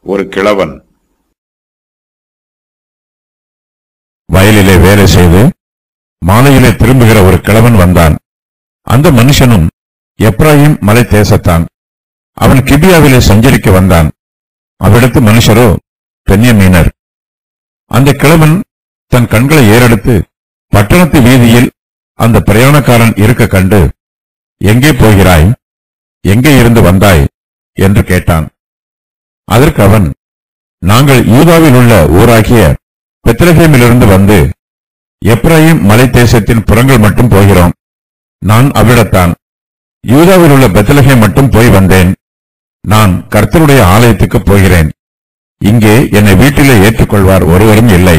ஒரு கிழவன். வயலிலே வேலை செய்து மாலையிலே திரும்புகிற ஒரு கிழவன் வந்தான். அந்த மனுஷனும் எப்ராயிம் மலை தேசத்தான். அவன் கிபியாவிலே சஞ்சரிக்க வந்தான். அவ்விடத்து மனுஷரோ பென்யமீனர். அந்த கிழவன் தன் கண்களை ஏறெடுத்து பட்டணத்து வீதியில் அந்த பிரயாணக்காரன் இருக்க கண்டு, எங்கே போகிறாய், எங்கே இருந்து வந்தாய் என்று கேட்டான். அதற்கு அவன், நாங்கள் யூதாவில் உள்ள ஊராகிய பெத்லகேமிலிருந்து வந்து எப்ராயிம் மலை தேசத்தின் புறங்கள் மட்டும் போகிறோம். நான் அவ்விடத்தான். யூதாவில் உள்ள பெத்லகேம் மட்டும் போய் வந்தேன். நான் கர்த்தருடைய ஆலயத்துக்கு போகிறேன். இங்கே என்னை வீட்டிலே ஏற்றுக்கொள்வார் ஒருவரும் இல்லை.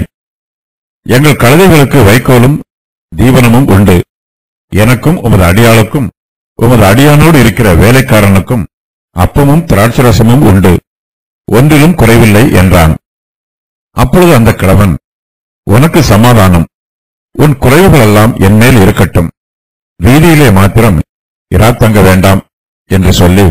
எங்கள் கழுதைகளுக்கு வைக்கோலும் தீவனமும் உண்டு. எனக்கும் உமது அடியாளுக்கும் உமது அடியானோடு இருக்கிற வேலைக்காரனுக்கும் அப்பமும் திராட்சரசமும் உண்டு. ஒன்றிலும் குறைவில்லை என்றான். அப்பொழுது அந்த கிழவன், உனக்கு சமாதானம், உன் குறைவுகளெல்லாம் என் மேல் இருக்கட்டும், வீதியிலே மாத்திரம் இராத்தங்க வேண்டாம் என்று சொல்லி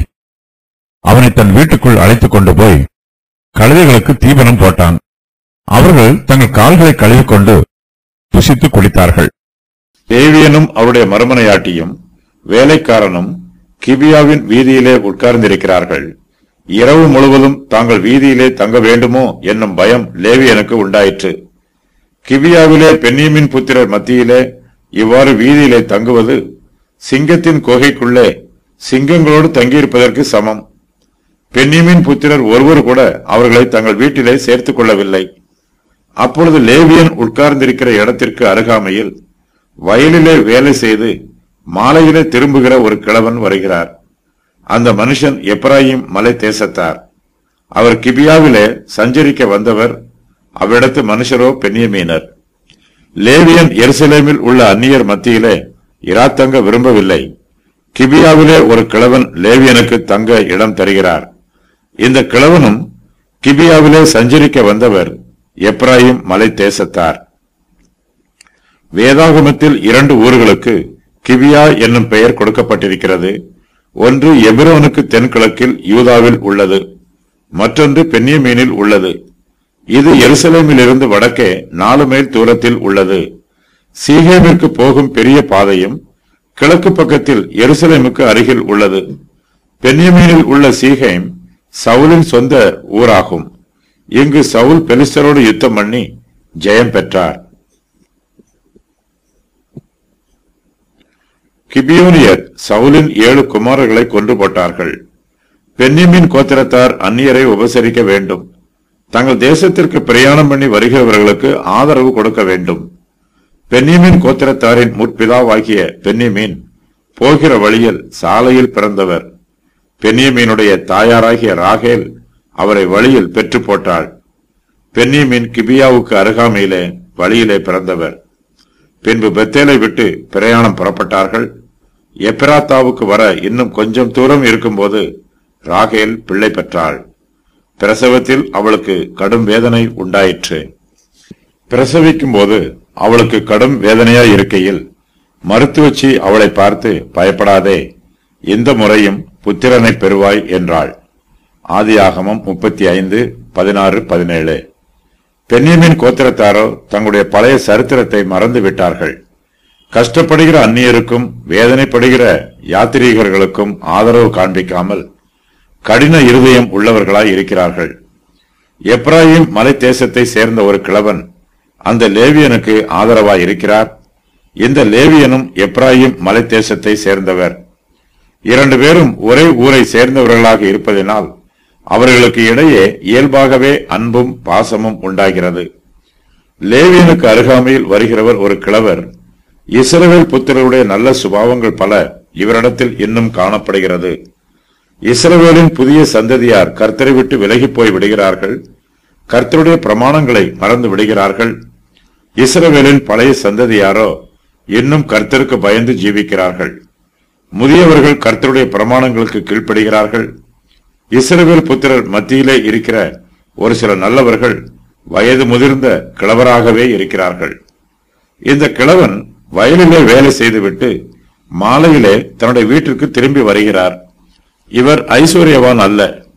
அவனை தன் வீட்டுக்குள் அழைத்துக் கொண்டு போய் கழுதைகளுக்கு தீவனம் போட்டான். அவர்கள் தங்கள் கால்களை கழுவிக்கொண்டு புசித்து குளித்தார்கள். லேவியனும் அவருடைய மறுமனையாட்டியும் வேலைக்காரனும் கிபியாவின் வீதியிலே உட்கார்ந்திருக்கிறார்கள். இரவு முழுவதும் தாங்கள் வீதியிலே தங்க வேண்டுமோ என்னும் பயம் லேவியனுக்கு உண்டாயிற்று. கிபியாவிலே பென்யமீன் புத்திரர் மத்தியிலே இவ்வாறு வீதியிலே தங்குவது சிங்கத்தின் குகைக்குள்ளே சிங்கங்களோடு தங்கியிருப்பதற்கு சமம். பென்யமீன் புத்திரர் ஒருவர் கூட அவர்களை தங்கள் வீட்டிலே சேர்த்துக் கொள்ளவில்லை. அப்பொழுது லேவியன் உட்கார்ந்திருக்கிற இடத்திற்கு அருகாமையில் வயலிலே வேலை செய்து மாலையிலே திரும்புகிற ஒரு கிழவன் வருகிறார். அந்த மனுஷன் எப்ராயிம் மலை தேசத்தார். அவர் கிபியாவிலே சஞ்சரிக்க வந்தவர். அவ்விடத்து மனுஷரோ பென்யமீனர். லேவியன் எருசலேமில் உள்ள அந்நியர் மத்தியிலே இராத்தங்க விரும்பவில்லை. கிபியாவிலே ஒரு கிழவன் லேவியனுக்கு தங்க இடம் தருகிறார். இந்த கிழவனும் கிபியாவிலே சஞ்சரிக்க வந்தவர் எப்ராயிம் மலை தேசத்தார். வேதாகமத்தில் 2 ஊர்களுக்கு கிபியா என்னும் பெயர் கொடுக்கப்பட்டிருக்கிறது. ஒன்று எபிரோனுக்கு தென்கிழக்கில் யூதாவில் உள்ளது, மற்றொன்று பென்யமீனில் உள்ளது. இது எருசலேமில் இருந்து வடக்கே 4 மைல் தூரத்தில் உள்ளது. சீகேமிற்கு போகும் பெரிய பாதையும் கிழக்கு பக்கத்தில் எருசலேமுக்கு அருகில் உள்ளது. பென்யமீனில் உள்ள சீகேம் சவுலின் சொந்த ஊராகும். இங்கு சவுல் பெலிஸ்தரோடு யுத்தம் பண்ணி ஜெயம் பெற்றார். கிபியோனியர் சவுலின் 7 குமாரர்களை கொன்று போட்டார்கள். பென்யமீன் கோத்திரத்தார் அந்நியரை உபசரிக்க வேண்டும். தங்கள் தேசத்திற்கு பிரயாணம் பண்ணி வருகிறவர்களுக்கு ஆதரவு கொடுக்க வேண்டும். பென்யமீன் கோத்திரத்தாரின் முற்பிதாவாகிய பென்யமீன் போகிற வழியில் சாலையில் பிறந்தவர். பென்யமீனுடைய தாயாராகிய ராகேல் அவரை வழியில் பெற்று போட்டாள். பென்யமீன் கிபியாவுக்கு அருகாமையிலே வழியிலே பிறந்தவர். பின்பு பெத்தேலை விட்டு பிரயாணம் புறப்பட்டார்கள். எப்ராத்தாவுக்கு வர இன்னும் கொஞ்சம் தூரம் இருக்கும்போது ராகேல் பிள்ளை பெற்றாள். பிரசவத்தில் அவளுக்கு கடும் வேதனை உண்டாயிற்று. பிரசவிக்கும் போது அவளுக்கு கடும் வேதனையாய் இருக்கையில் மருத்துவச்சி அவளை பார்த்து, பயப்படாதே, இந்த முறையும் புத்திரனை பெறுவாய் என்றாள். ஆதியாகமம் 35:16-17. பென்யமீன் கோத்திரத்தாரோ தங்களுடைய பழைய சரித்திரத்தை மறந்து விட்டார்கள். கஷ்டப்படுகிற அந்நியருக்கும் வேதனைப்படுகிற யாத்திரீகர்களுக்கும் ஆதரவு காண்பிக்காமல் கடின இருதயம் உள்ளவர்களாய் இருக்கிறார்கள். எப்ராயிம் மலை தேசத்தை சேர்ந்த ஒரு கிழவன் அந்த லேவியனுக்கு ஆதரவாய் இருக்கிறார். இந்த லேவியனும் எப்ராயிம் மலை தேசத்தை சேர்ந்தவர். 2 பேரும் ஒரே ஊரை சேர்ந்தவர்களாக இருப்பதனால் அவர்களுக்கு இடையே இயல்பாகவே அன்பும் பாசமும் உண்டாகிறது. லேவியனுக்கு அருகாமையில் வருகிறவர் ஒரு கிழவர். இஸ்ரவேல் புத்திரருடைய நல்ல சுபாவங்கள் பல இவரிடத்தில் இன்னும் காணப்படுகிறது. இஸ்ரவேலின் புதிய சந்ததியார் கர்த்தரை விட்டு விலகி போய் விடுகிறார்கள். கர்த்தருடைய பிரமாணங்களை மறந்து விடுகிறார்கள். இஸ்ரவேலின் பழைய சந்ததியாரோ இன்னும் கர்த்தருக்கு பயந்து ஜீவிக்கிறார்கள். முதியவர்கள் கர்த்தருடைய பிரமாணங்களுக்கு கீழ்ப்படுகிறார்கள். இஸ்ரவேல் புத்திரர் மத்தியிலே இருக்கிற ஒரு சில நல்லவர்கள் வயது முதிர்ந்த கிழவராகவே இருக்கிறார்கள். இந்த கிழவன் வயலிலே வேலை செய்துவிட்டு மாலையிலே தன்னுடைய வீட்டிற்கு திரும்பி வருகிறார். இவர் ஐஸ்வர்யவான் அல்ல.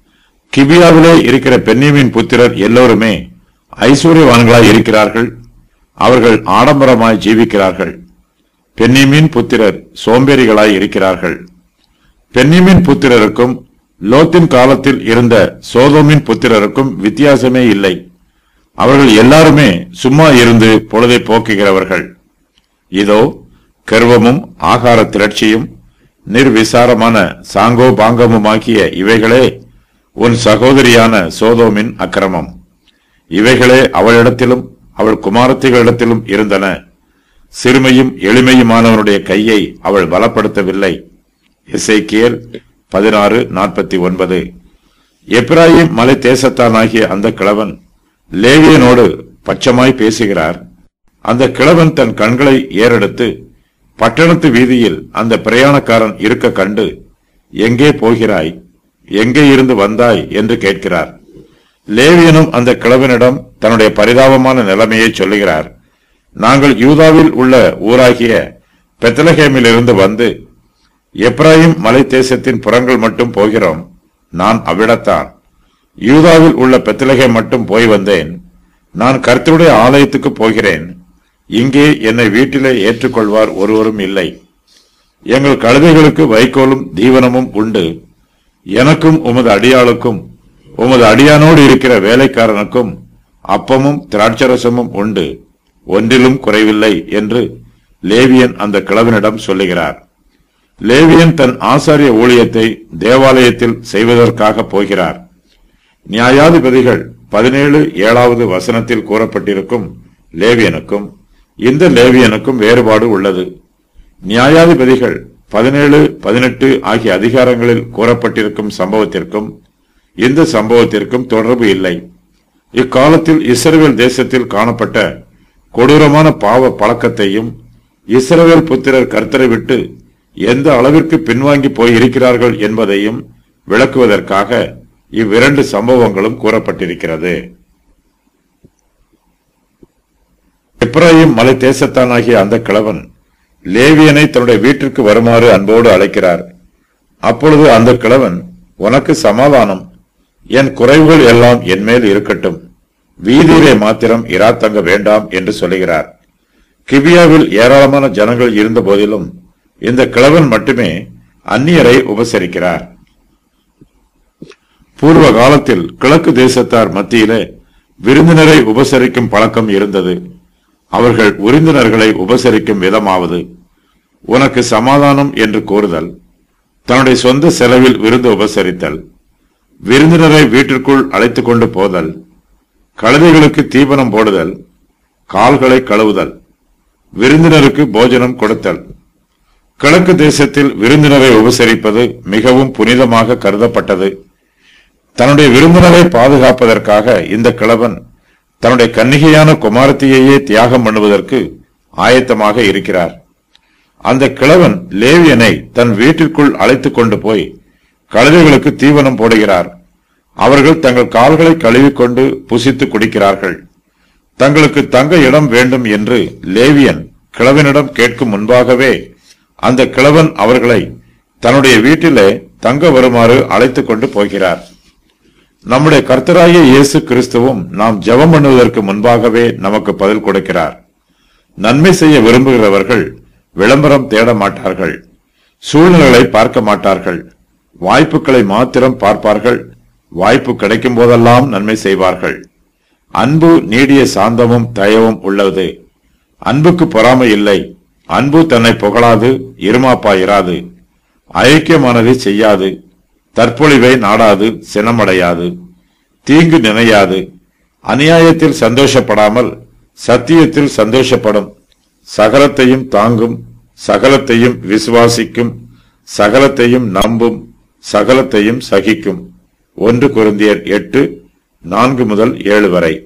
கிபியாவிலே இருக்கிற பென்யமீன் புத்திரர் எல்லோருமே ஐஸ்வர்யவான்களாய் இருக்கிறார்கள். அவர்கள் ஆடம்பரமாய் ஜீவிக்கிறார்கள். பென்யமீன் புத்திரர் சோம்பேறிகளாய் இருக்கிறார்கள். பென்யமீன் புத்திரருக்கும் லோத்தின் காலத்தில் இருந்த சோதோமின் புத்திரருக்கும் வித்தியாசமே இல்லை. அவர்கள் எல்லாருமே சும்மா இருந்து பொழுதை போக்குகிறவர்கள். இதோ கர்வமும் ஆகார திரட்சியும் நிர்விசாரமான சாங்கோ பாங்கமுமாகிய இவைகளே உன் சகோதரியான சோதோமின் அக்கிரமம். இவைகளே அவளிடத்திலும் அவள் குமாரத்திகளிடத்திலும் இருந்தன. சிறுமையும் எளிமையுமானவனுடைய கையை அவள் பலப்படுத்தவில்லை. எசேக்கியேல் 16:49. எப்பிராயீம் மலை தேசத்தானாகிய அந்த கிழவன் லேவியனோடு பட்சமாய் பேசுகிறார். அந்த கிழவன் தன் கண்களை ஏறெடுத்து பட்டணத்து வீதியில் அந்த பிரயாணக்காரன் இருக்க கண்டு, எங்கே போகிறாய், எங்கே இருந்து வந்தாய் என்று கேட்கிறார். லேவியனும் அந்த கிழவனிடம் தன்னுடைய பரிதாபமான நிலைமையை சொல்லுகிறார். நாங்கள் யூதாவில் உள்ள ஊராகிய பெத்லகேமிலிருந்து வந்து எப்பிராயீம் மலை தேசத்தின் புறங்கள் மட்டும் போகிறோம். நான் அவ்விடத்தான். யூதாவில் உள்ள பெத்லகேம் மட்டும் போய் வந்தேன். நான் கர்த்தருடைய ஆலயத்துக்கு போகிறேன். இங்கே என்னை வீட்டிலே ஏற்றுக்கொள்வார் ஒருவரும் இல்லை. எங்கள் கழுதைகளுக்கு வைக்கோலும் தீவனமும் உண்டு. எனக்கும் உமது அடியாளுக்கும் உமது அடியானோடு இருக்கிற வேலைக்காரனுக்கும் அப்பமும் திராட்சரசமும் உண்டு. ஒன்றிலும் குறைவில்லை என்று லேவியன் அந்த கிழவனிடம் சொல்லுகிறார். லேவியன் தன் ஆசாரிய ஊழியத்தை தேவாலயத்தில் செய்வதற்காக போகிறார். நியாயாதிபதிகள் 17:7 கூறப்பட்டிருக்கும் லேவியனுக்கும் இந்த லேவியனுக்கும் வேறுபாடு உள்ளது. நியாயாதிபதிகள் 17-18 ஆகிய அதிகாரங்களில் கூறப்பட்டிருக்கும் சம்பவத்திற்கும் இந்த சம்பவத்திற்கும் தொடர்பு இல்லை. இக்காலத்தில் இஸ்ரவேல் தேசத்தில் காணப்பட்ட கொடூரமான பாவ பழக்கத்தையும் இஸ்ரவேல் புத்திரர் கர்த்தரை விட்டு எந்த அளவிற்கு பின்வாங்கி போயிருக்கிறார்கள் என்பதையும் விளக்குவதற்காக இவ்விரண்டு சம்பவங்களும் கூறப்பட்டிருக்கிறது. எப்பிராயீம் மலை தேசத்தானாகிய அந்த கிழவன் லேவியனை தன்னுடைய வீட்டிற்கு வருமாறு அன்போடு அழைக்கிறார். அப்பொழுது அந்த கிழவன், உனக்கு சமாதானம், என் குறைவுகள் எல்லாம் என்மேல் இருக்கட்டும், வீதியிலே மாத்திரம் இராத்தங்க வேண்டாம் என்று சொல்லுகிறார். கிபியாவில் ஏராளமான ஜனங்கள் இருந்த போதிலும் இந்த கிழவன் மட்டுமே அந்நியரை உபசரிக்கிறார். பூர்வ காலத்தில் கிழக்கு தேசத்தார் மத்தியிலே விருந்தினரை உபசரிக்கும் பழக்கம் இருந்தது. அவர்கள் விருந்தினர்களை உபசரிக்கும் விதமாவது, உனக்கு சமாதானம் என்று கூறுதல், தன்னுடைய சொந்த செலவில் விருந்து உபசரித்தல், விருந்தினரை வீட்டிற்குள் அழைத்துக் கொண்டு போதல், கழுதைகளுக்கு தீபனம் போடுதல், கால்களை கழுவுதல், விருந்தினருக்கு போஜனம் கொடுத்தல். கிழக்கு தேசத்தில் விருந்தினரை உபசரிப்பது மிகவும் புனிதமாக கருதப்பட்டது. தன்னுடைய விருந்தினரை பாதுகாப்பதற்காக இந்த கிழவன் தன்னுடைய கன்னிகையான குமாரத்தியையே தியாகம் பண்ணுவதற்கு ஆயத்தமாக இருக்கிறார். அந்த கிழவன் லேவியனை தன் வீட்டிற்குள் அழைத்துக் கொண்டு போய் கழுதைகளுக்கு தீவனம் போடுகிறார். அவர்கள் தங்கள் கால்களை கழுவிக்கொண்டு புசித்து குடிக்கிறார்கள். தங்களுக்கு தங்க இடம் வேண்டும் என்று லேவியன் கிழவனிடம் கேட்கும் முன்பாகவே அந்த கிழவன் அவர்களை தன்னுடைய வீட்டிலே தங்க வருமாறு அழைத்துக் கொண்டு போகிறார். நம்முடைய கர்த்தராகிய இயேசு கிறிஸ்துவும் நாம் ஜெபம் பண்ணுவதற்கு முன்பாகவே நமக்கு பதில் கொடுக்கிறார். நன்மை செய்ய விரும்புகிறவர்கள் விளம்பரம் தேட மாட்டார்கள், சூழ்நிலைகளை பார்க்க மாட்டார்கள், வாய்ப்புகளை மாத்திரம் பார்ப்பார்கள். வாய்ப்பு கிடைக்கும் போதெல்லாம் நன்மை செய்வார்கள். அன்பு நீடிய சாந்தமும் தயவும் உள்ளது. அன்புக்கு பொறாமை இல்லை. அன்பு தன்னை புகழாது, இருமாப்பாயிராது, ஐக்கியமானதை செய்யாது, தற்பொழிவை நாடாது, சினமடையாது, தீங்கு நினையாது, அநியாயத்தில் சந்தோஷப்படாமல் சத்தியத்தில் சந்தோஷப்படும், சகலத்தையும் தாங்கும், சகலத்தையும் விசுவாசிக்கும், சகலத்தையும் நம்பும், சகலத்தையும் சகிக்கும். 1 கொரிந்தியர் 8:4-7 வரை.